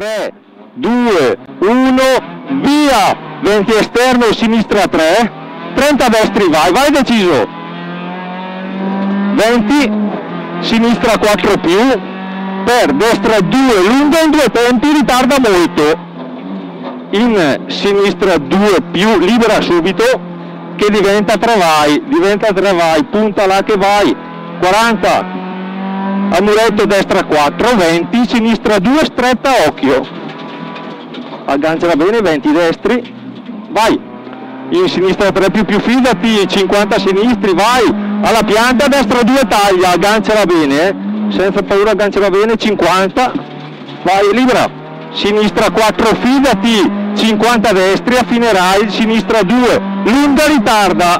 3, 2, 1, via! 20 esterno, sinistra 3, 30 destri, vai deciso! 20, sinistra 4 più, per destra 2, lunga in 2 tempi, ritarda molto, in sinistra 2 più, libera subito, che diventa 3 vai, punta là che vai, 40, a muretto destra 4, 20, sinistra 2, stretta, occhio, agganciala bene, 20 destri, vai, in sinistra 3 più, fidati, 50 sinistri, vai, alla pianta, destra 2, taglia, agganciala bene, senza paura, agganciala bene, 50, vai, libera, sinistra 4, fidati, 50 destri, affinerai, sinistra 2, lunga, ritarda,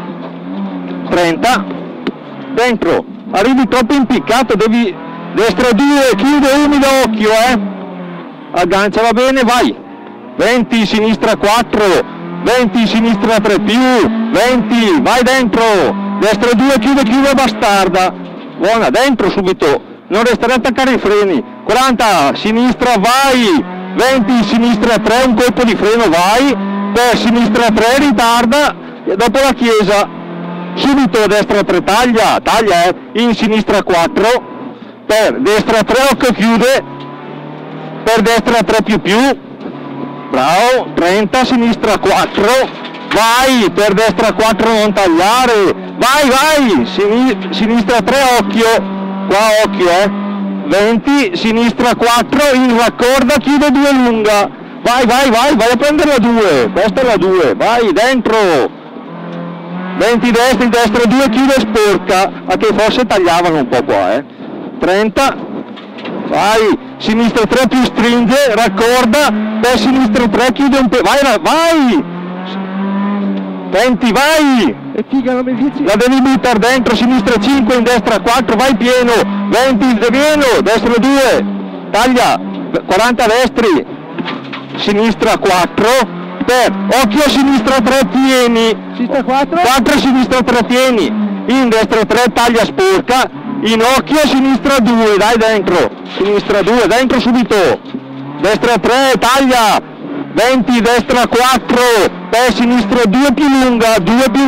30, dentro, arrivi troppo impiccato, devi, destra 2, chiude, umido, occhio, agganciala bene, vai, 20, sinistra 4, 20, sinistra 3 più, 20, vai dentro, destra 2, chiude, bastarda, buona, dentro subito, non restare a attaccare i freni, 40, sinistra, vai, 20, sinistra 3, un colpo di freno, vai, per sinistra 3, ritarda, dopo la chiesa, subito destra 3, taglia, in sinistra 4, per destra 3, occhio, chiude, per destra 3 più, bravo, 30, sinistra 4, vai, per destra 4, non tagliare, vai, sinistra 3, occhio, qua occhio, 20, sinistra 4, in raccorda, chiude 2 lunga, vai a prendere la 2, questa è la 2, vai dentro, 20 destri, destra 2, chiude, sporca, a che forse tagliavano un po' qua, 30, vai, sinistra 3 più, stringe, raccorda, per sinistra 3, chiude un po', vai, 20, vai, la devi buttare dentro, sinistra 5, in destra 4, vai pieno, 20, pieno, destra 2, taglia, 40 destri, sinistra 4, per, occhio, sinistra 3, tieni, sinistra 4, sinistra 3, tieni, in destra 3, taglia, sporca, in occhio, sinistra 2, dai dentro, sinistra 2, dentro subito, destra 3, taglia, 20, destra 4, per sinistra 2 più lunga,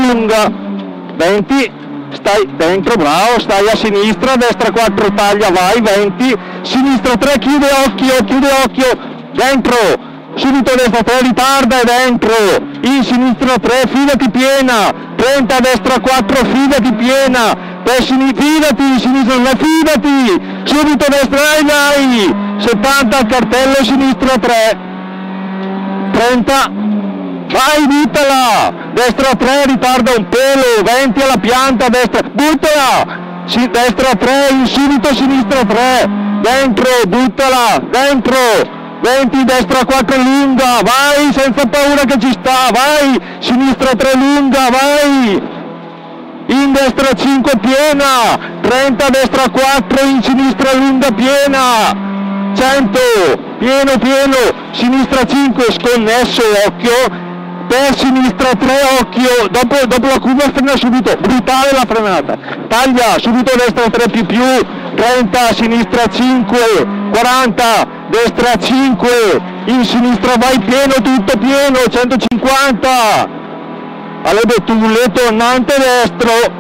20, stai dentro, bravo, stai a sinistra, destra 4, taglia, vai, 20, sinistra 3, chiude occhio, dentro, subito destra 3, ritarda e dentro, in sinistra 3, fidati piena, 30, destra 4, fidati piena, per fidati, sinistra 3, fidati, subito destra, vai, 70 al cartello, sinistra 3, 30, vai, buttala, destra 3, ritarda un pelo, 20 alla pianta, destra, buttala, destra 3, in subito, sinistra 3, dentro, buttala, dentro, 20, destra 4, lunga, vai, senza paura che ci sta, vai, sinistra 3, lunga, vai, in destra 5, piena, 30, destra 4, in sinistra lunga, piena, 100, pieno, sinistra 5, sconnesso, occhio, per sinistra 3, occhio, dopo la curva frena subito, brutale la frenata, taglia, subito destra 3 più, 30, sinistra 5, 40, destra 5, in sinistra vai pieno, tutto pieno, 150, alle betulle, tornante destro,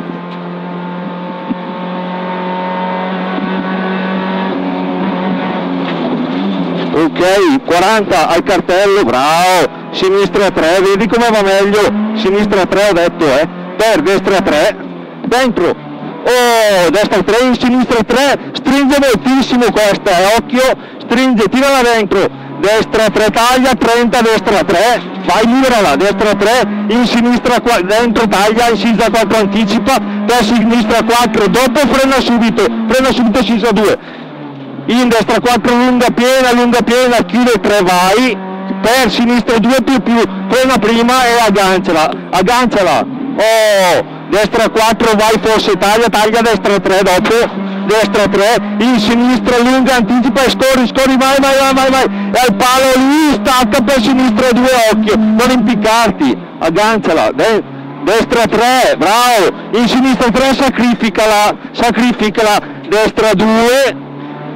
ok, 40 al cartello, bravo, sinistra 3, vedi come va meglio, sinistra 3 ho detto, per destra 3, dentro, oh, destra 3, in sinistra 3, stringe moltissimo questa, occhio, stringe, tirala dentro, destra 3, taglia, 30, destra 3, vai, liberala, destra 3, in sinistra 4, dentro, taglia, in sinistra 4, anticipa, per sinistra 4, dopo frena subito, sinistra 2, in destra 4, lunga piena, chiude 3, vai, per sinistra 2 più, frena prima e agganciala, oh, destra 4, vai, forse taglia, destra 3, dopo, destra 3, in sinistra lunga, anticipa e scorri, vai, e al palo lì, stacca per sinistra 2, occhio, non impiccarti, agganciala, destra 3, bravo, in sinistra 3, sacrificala, destra 2,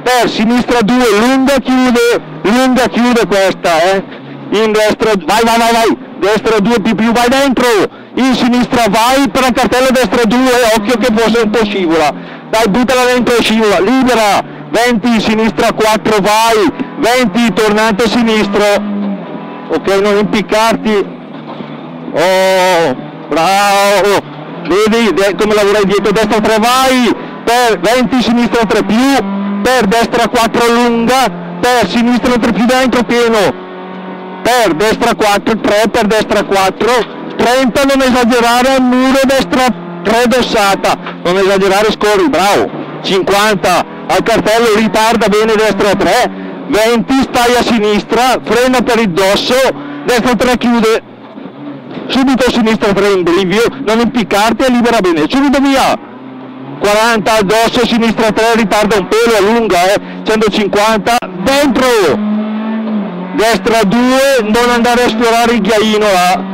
per sinistra 2, lunga chiude questa, in destra, vai, destra 2 più, vai dentro, in sinistra vai per il cartello destra 2, occhio che forse un po' scivola, dai buttala dentro e scivola, libera, 20, sinistra 4, vai, 20, tornante sinistro, ok, non impiccarti, oh, bravo, vedi come lavorai dietro, destra 3 vai, per 20 sinistra 3 più, per destra 4 lunga, per sinistra 3 più dentro pieno, per destra 4, 3, per destra 4, 30, non esagerare al muro, destra 3 dossata, non esagerare, scorri, bravo, 50, al cartello ritarda bene, destra 3, 20, stai a sinistra, frena per il dosso, destra 3 chiude, subito sinistra 3 in brivio, non impiccarti e libera bene, subito via, 40 addosso, sinistra 3, ritarda un pelo, allunga, 150, dentro, destra 2, non andare a sfiorare il ghiaino là,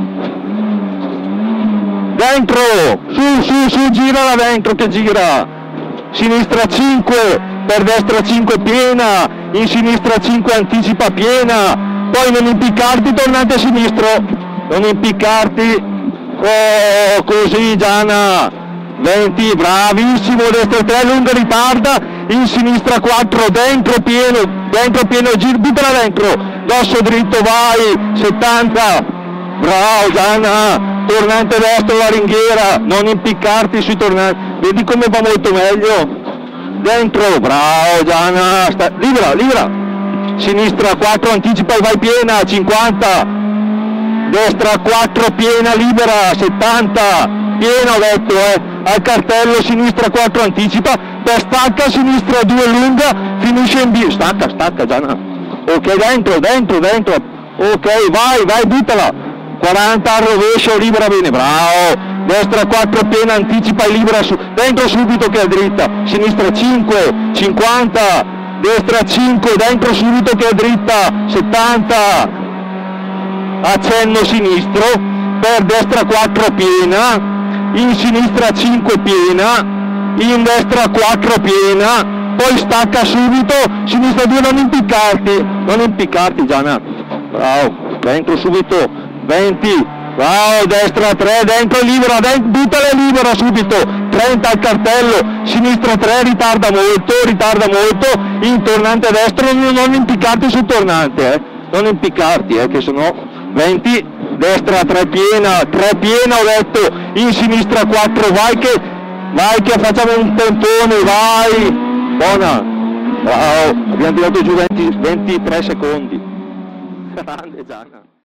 dentro, su, girala dentro che gira, sinistra 5, per destra 5 piena, in sinistra 5 anticipa piena, poi non impiccarti, tornante a sinistro, non impiccarti, oh, così Gianna, 20, bravissimo, destra 3, lunga ritarda, in sinistra 4, dentro pieno, giro, buttala dentro, dosso dritto, vai, 70, bravo Gianna, tornante destro, la ringhiera, non impiccarti sui tornanti, vedi come va molto meglio, dentro, bravo Gianna, libera, sinistra 4, anticipa e vai piena, 50, destra 4, piena, libera, 70, piena ho detto, al cartello sinistra 4 anticipa, per stacca sinistra 2 lunga, finisce in B, stacca Gianna, ok, dentro, ok, vai, buttala, 40 al rovescio, libera bene, bravo, destra 4 piena, anticipa e libera, dentro subito che è dritta, sinistra 5, 50, destra 5, dentro subito che è dritta, 70, accenno sinistro, per destra 4 piena, in sinistra 5 piena, in destra 4 piena, poi stacca subito, sinistra 2, non impiccarti Gianna, bravo, dentro subito, 20, bravo, destra 3, dentro libera, buttale libera subito, 30 al cartello, sinistra 3, ritarda molto, in tornante destro, non impiccarti sul tornante, non impiccarti, che sennò 20, destra 3 piena, ho detto, in sinistra 4, vai che facciamo un pontone, vai, buona, bravo, abbiamo tirato giù 23 secondi, grande Gianna.